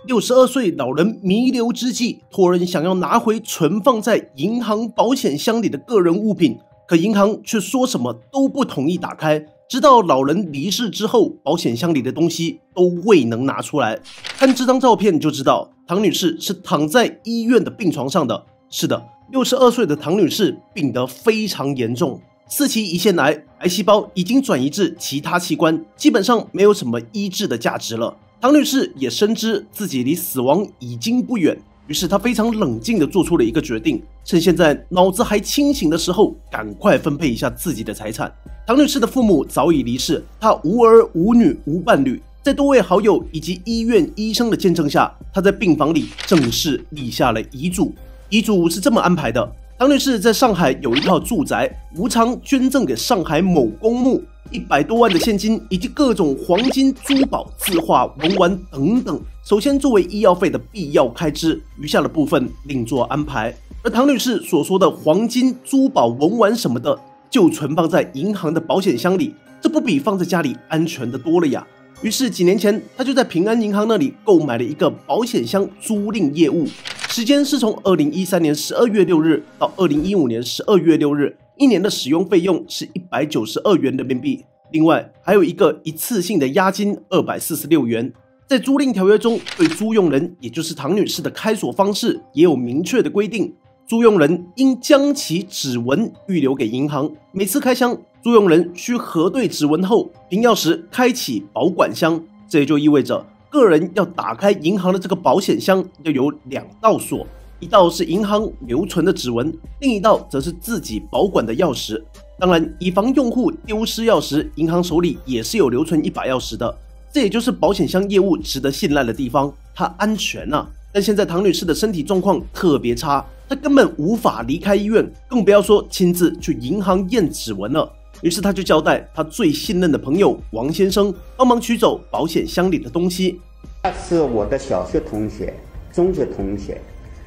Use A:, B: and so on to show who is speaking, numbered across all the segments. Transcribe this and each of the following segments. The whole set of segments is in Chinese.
A: 62岁老人弥留之际，托人想要拿回存放在银行保险箱里的个人物品，可银行却说什么都不同意打开。直到老人离世之后，保险箱里的东西都未能拿出来。看这张照片就知道，唐女士是躺在医院的病床上的。是的，62岁的唐女士病得非常严重，4期胰腺癌，癌细胞已经转移至其他器官，基本上没有什么医治的价值了。唐女士也深知自己离死亡已经不远，于是她非常冷静地做出了一个决定，趁现在脑子还清醒的时候，赶快分配一下自己的财产。唐女士的父母早已离世，她无儿无女无伴侣，在多位好友以及医院医生的见证下，她在病房里正式立下了遗嘱。遗嘱是这么安排的：唐女士在上海有一套住宅，无偿捐赠给上海某公墓，100多万的现金以及各种黄金、珠宝、字画、文玩等等，首先作为医药费的必要开支，余下的部分另做安排。而唐女士所说的黄金、珠宝、文玩什么的，就存放在银行的保险箱里，这不比放在家里安全的多了呀。于是几年前，她就在平安银行那里购买了一个保险箱租赁业务，时间是从2013年12月6日到2015年12月6日，1年的使用费用是192元人民币，另外还有一个一次性的押金246元。在租赁条约中，对租用人，也就是唐女士的开锁方式也有明确的规定，租用人应将其指纹预留给银行，每次开箱，租用人需核对指纹后，凭钥匙开启保管箱。这也就意味着，个人要打开银行的这个保险箱，要有2道锁，一道是银行留存的指纹，另一道则是自己保管的钥匙。当然，以防用户丢失钥匙，银行手里也是有留存一把钥匙的。这也就是保险箱业务值得信赖的地方，它安全啊。但现在唐女士的身体状况特别差，她根本无法离开医院，更不要说亲自去银行验指纹了。于是她就交代她最信任的朋友王先生帮忙取走保险箱里的东西。
B: 他是我的小学同学、中学同学，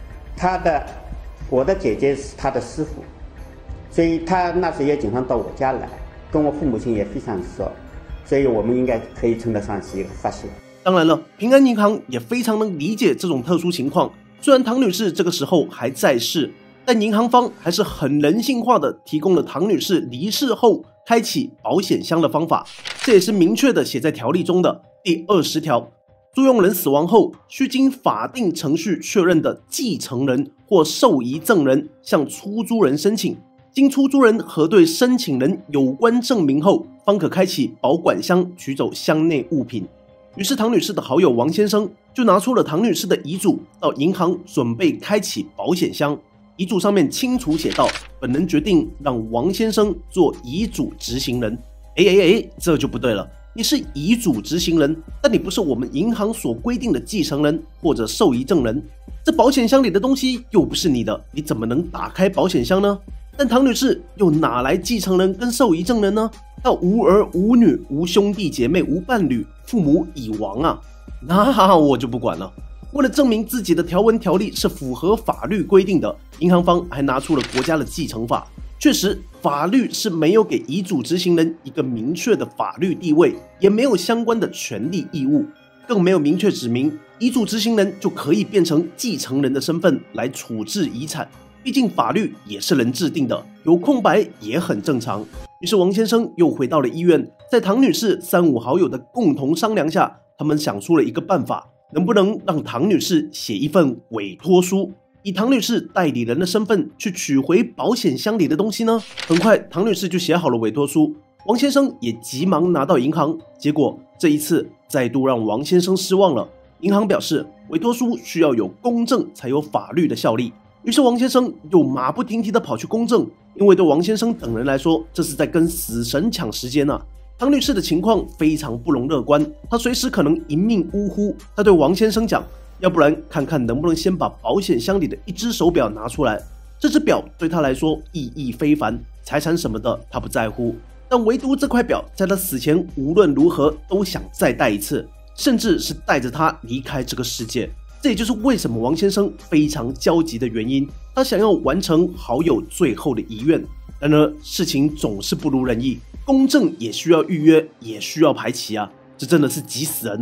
B: 我的姐姐是他的师傅，所以他那时也经常到我家来，跟我父母亲也非常熟，所以我们应该可以称得上是一个发小。
A: 当然了，平安银行也非常能理解这种特殊情况，虽然唐女士这个时候还在世，但银行方还是很人性化的提供了唐女士离世后开启保险箱的方法，这也是明确的写在条例中的第20条。租用人死亡后，需经法定程序确认的继承人或受遗赠人向出租人申请，经出租人核对申请人有关证明后，方可开启保管箱取走箱内物品。于是唐女士的好友王先生就拿出了唐女士的遗嘱，到银行准备开启保险箱。遗嘱上面清楚写道，本人决定让王先生做遗嘱执行人。这就不对了，你是遗嘱执行人，但你不是我们银行所规定的继承人或者受遗赠人，这保险箱里的东西又不是你的，你怎么能打开保险箱呢？但唐女士又哪来继承人跟受遗赠人呢？她无儿无女无兄弟姐妹无伴侣，父母已亡啊，那我就不管了。为了证明自己的条文条例是符合法律规定的，银行方还拿出了国家的继承法。确实，法律是没有给遗嘱执行人一个明确的法律地位，也没有相关的权利义务，更没有明确指明遗嘱执行人就可以变成继承人的身份来处置遗产。毕竟法律也是人制定的，有空白也很正常。于是王先生又回到了医院，在唐女士3、5好友的共同商量下，他们想出了一个办法，能不能让唐女士写一份委托书，以唐女士代理人的身份去取回保险箱里的东西呢？很快唐女士就写好了委托书，王先生也急忙拿到银行，结果这一次再度让王先生失望了。银行表示委托书需要有公证才有法律的效力，于是王先生又马不停蹄地跑去公证，因为对王先生等人来说，这是在跟死神抢时间啊。唐女士的情况非常不容乐观，她随时可能一命呜呼。她对王先生讲，要不然看看能不能先把保险箱里的一只手表拿出来，这只表对她来说意义非凡，财产什么的她不在乎，但唯独这块表在她死前无论如何都想再戴一次，甚至是带着她离开这个世界。这也就是为什么王先生非常焦急的原因，他想要完成好友最后的遗愿。然而事情总是不如人意，公证也需要预约，也需要排期啊，这真的是急死人了。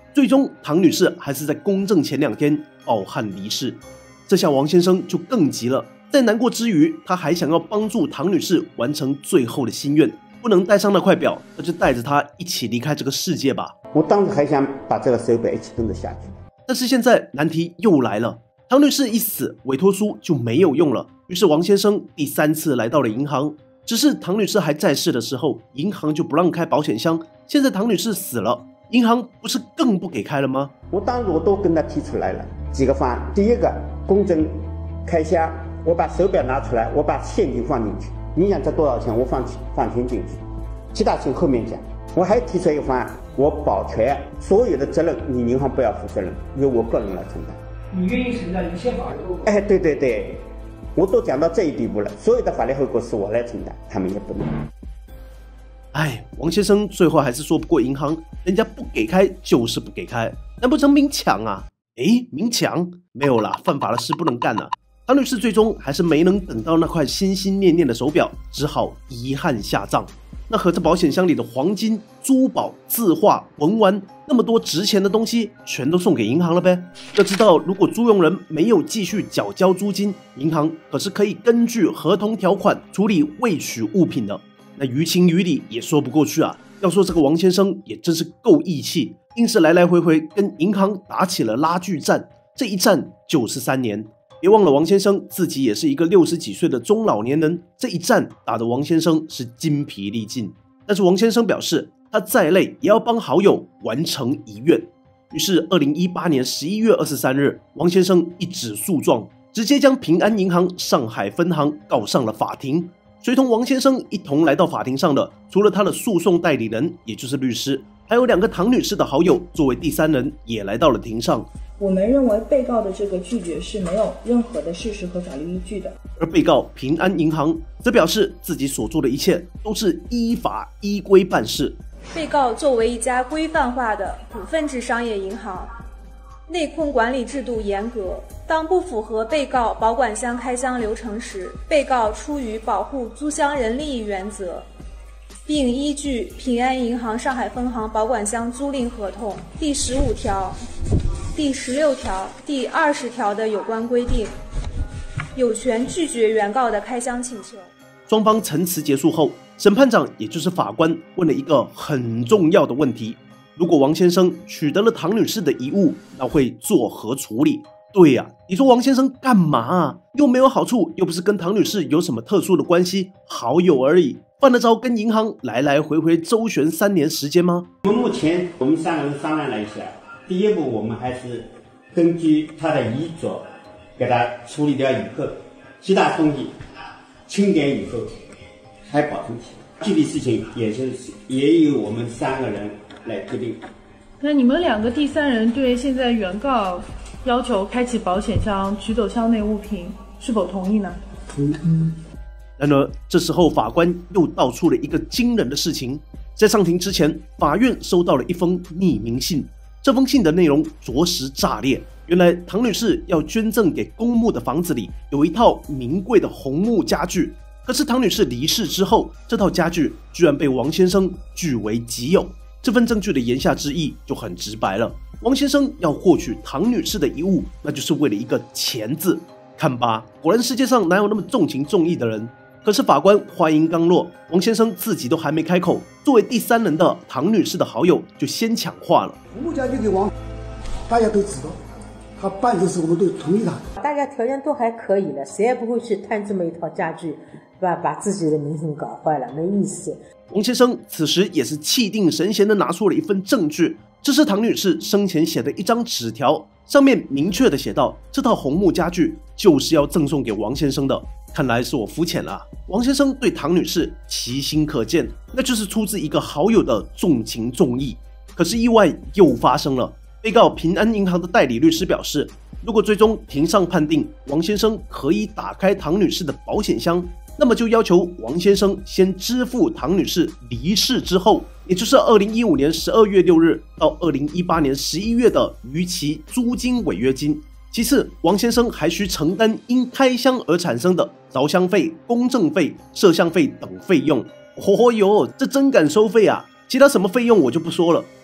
A: 最终唐女士还是在公证前2天抱憾离世。这下王先生就更急了，在难过之余，他还想要帮助唐女士完成最后的心愿，不能带上那块表，那就带着她一起离开这个世界吧。
B: 我当时还想把这个手表一起蹬着下去，
A: 但是现在难题又来了，唐女士一死，委托书就没有用了。于是王先生第3次来到了银行，只是唐女士还在世的时候，银行就不让开保险箱。现在唐女士死了，银行不是更不给开了吗？
B: 我当时我都跟他提出来了几个方案。第一个，公证开箱，我把手表拿出来，我把现金放进去，你想这多少钱，我放钱进去，其他钱后面讲。我还提出一个方案，我保全所有的责任，你银行不要负责任，由我个人来承担。
C: 你愿意承担一切法律后果？
B: 哎，对对对，我都讲到这一地步了，所有的法律后果是我来承担，他们也不能。
A: 哎，王先生最后还是说不过银行，人家不给开就是不给开，难不成明抢啊？诶，明抢？没有啦，犯法的事不能干啊。唐女士最终还是没能等到那块心心念念的手表，只好遗憾下葬。那合着保险箱里的黄金、珠宝、字画、文玩，那么多值钱的东西，全都送给银行了呗？要知道，如果租用人没有继续缴交租金，银行可是可以根据合同条款处理未取物品的。那于情于理也说不过去啊。要说这个王先生也真是够义气，硬是来来回回跟银行打起了拉锯战，这一战就是3年。别忘了，王先生自己也是一个60几岁的中老年人，这一战打得王先生是筋疲力尽。但是王先生表示，他再累也要帮好友完成遗愿。于是2018年11月23日，王先生一纸诉状，直接将平安银行上海分行告上了法庭。随同王先生一同来到法庭上的，除了他的诉讼代理人，也就是律师，还有2个唐女士的好友作为第3人也来到了庭上。
D: 我们认为被告的这个拒绝是没有任何的事实和法律依据的。
A: 而被告平安银行则表示自己所做的一切都是依法依规办事。
E: 被告作为一家规范化的股份制商业银行，内控管理制度严格，当不符合被告保管箱开箱流程时，被告出于保护租箱人利益原则，并依据平安银行上海分行保管箱租赁合同第15条、第16条、第20条的有关规定，有权拒绝原告的开箱请求。
A: 双方陈词结束后，审判长也就是法官问了一个很重要的问题：如果王先生取得了唐女士的遗物，那会作何处理？对呀，你说王先生干嘛啊？又没有好处，又不是跟唐女士有什么特殊的关系，好友而已，犯得着跟银行来来回回周旋3年时间吗？
B: 目前我们3个人商量了一下，第一步我们还是根据他的遗嘱给他处理掉以后，其他东西清点以后还保存起来，具体事情也由我们3个人来决定。
D: 那你们2个第3人对现在原告要求开启保险箱取走箱内物品是否同意呢？
C: 同意。
A: 然而这时候法官又道出了一个惊人的事情，在上庭之前，法院收到了一封匿名信，这封信的内容着实炸裂。原来唐女士要捐赠给公墓的房子里有一套名贵的红木家具，可是唐女士离世之后，这套家具居然被王先生据为己有。这份证据的言下之意就很直白了，王先生要获取唐女士的遗物，那就是为了一个钱字。看吧，果然世界上哪有那么重情重义的人。可是法官话音刚落，王先生自己都还没开口，作为第3人的唐女士的好友就先抢话了。
C: 红木家具给王，大家都知道，他办这事我们都同意他。
F: 大家条件都还可以了，谁也不会去贪这么一套家具，把自己的名声搞坏了，没意思。
A: 王先生此时也是气定神闲地拿出了一份证据，这是唐女士生前写的一张纸条，上面明确地写道，这套红木家具就是要赠送给王先生的。看来是我肤浅了，王先生对唐女士其心可见，那就是出自一个好友的重情重义。可是意外又发生了，被告平安银行的代理律师表示，如果最终庭上判定王先生可以打开唐女士的保险箱，那么就要求王先生先支付唐女士离世之后，也就是2015年12月6日到2018年11月的逾期租金违约金。其次，王先生还需承担因开箱而产生的着箱费、公证费、摄像费等费用。哦哟，这真敢收费啊！其他什么费用我就不说了，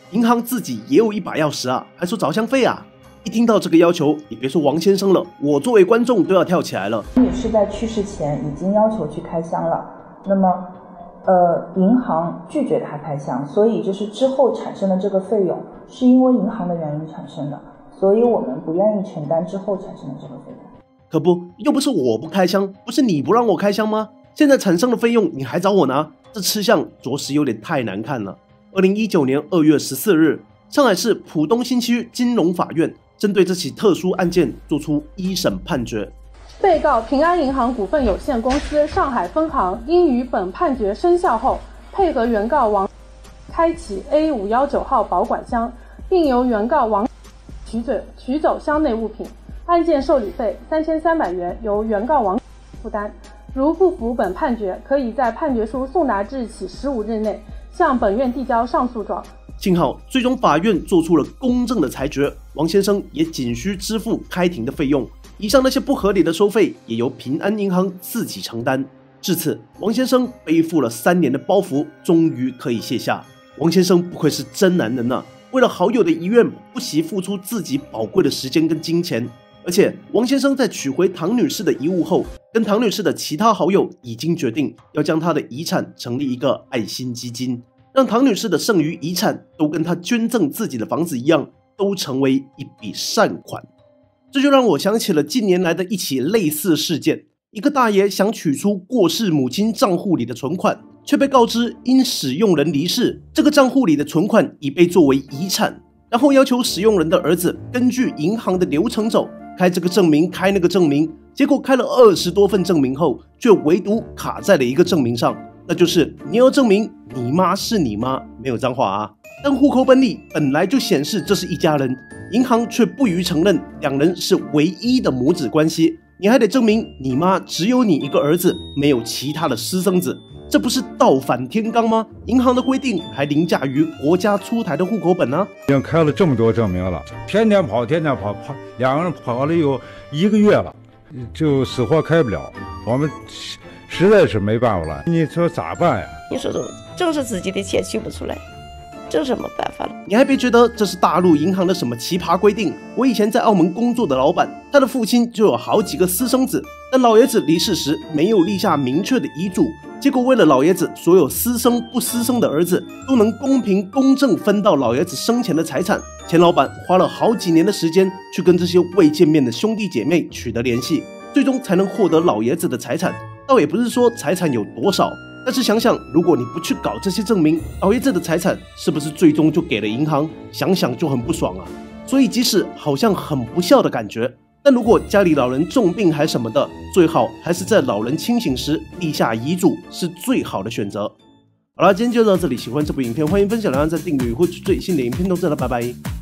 A: 银行自己也有一把钥匙啊，还说找相费啊。一听到这个要求，你别说王先生了，我作为观众都要跳起来了。
G: 女士在去世前已经要求去开箱了，那么银行拒绝她开箱，所以就是之后产生的这个费用是因为银行的原因产生的，所以我们不愿意承担之后产生的这个费用。
A: 可不，又不是我不开箱，不是你不让我开箱吗？现在产生的费用你还找我拿，这吃相着实有点太难看了。2019年2月14日，上海市浦东新区金融法院针对这起特殊案件作出一审判决。
D: 被告平安银行股份有限公司上海分行应于本判决生效后，配合原告王开启 A519号保管箱，并由原告王取走箱内物品，案件受理费3300元由原告王负担。如不服本判决，可以在判决书送达之日起15日内向本院递交上诉状。
A: 幸好最终法院做出了公正的裁决，王先生也仅需支付开庭的费用，以上那些不合理的收费也由平安银行自己承担。至此，王先生背负了3年的包袱，终于可以卸下。王先生不愧是真男人啊，为了好友的遗愿，不惜付出自己宝贵的时间跟金钱。而且王先生在取回唐女士的遗物后，跟唐女士的其他好友已经决定要将她的遗产成立一个爱心基金，让唐女士的剩余遗产都跟她捐赠自己的房子一样，都成为一笔善款。这就让我想起了近年来的一起类似事件，一个大爷想取出过世母亲账户里的存款，却被告知因使用人离世，这个账户里的存款已被作为遗产，然后要求使用人的儿子根据银行的流程走，开这个证明开那个证明，结果开了20多份证明后，却唯独卡在了一个证明上，那就是你要证明你妈是你妈，没有脏话啊。但户口本里本来就显示这是一家人，银行却不予承认两人是唯一的母子关系，你还得证明你妈只有你一个儿子，没有其他的私生子，这不是倒反天罡吗？银行的规定还凌驾于国家出台的户口本啊！
H: 已经开了这么多证明了，天天跑，两个人跑了有1个月了，就死活开不了，我们实在是没办法了。你说咋办呀？
I: 你说正是自己的钱取不出来，这什么办法了？
A: 你还别觉得这是大陆银行的什么奇葩规定，我以前在澳门工作的老板，他的父亲就有好几个私生子，但老爷子离世时没有立下明确的遗嘱，结果为了老爷子所有私生不私生的儿子都能公平公正分到老爷子生前的财产，钱老板花了好几年的时间去跟这些未见面的兄弟姐妹取得联系，最终才能获得老爷子的财产。倒也不是说财产有多少，但是想想，如果你不去搞这些证明，老爷子的财产是不是最终就给了银行？想想就很不爽啊。所以即使好像很不孝的感觉，但如果家里老人重病还什么的，最好还是在老人清醒时立下遗嘱，是最好的选择。好了，今天就到这里，喜欢这部影片欢迎分享、留言、赞、订阅或最新的影片通知了，拜拜。